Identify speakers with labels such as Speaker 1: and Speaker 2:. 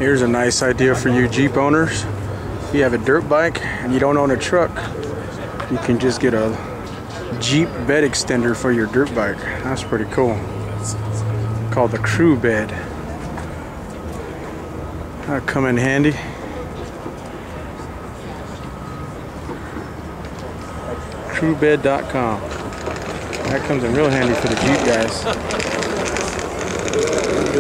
Speaker 1: Here's a nice idea for you Jeep owners. If you have a dirt bike and you don't own a truck, you can just get a Jeep bed extender for your dirt bike. That's pretty cool. Called the crew bed. That'll come in handy. crewbed.com. That comes in real handy for the Jeep guys.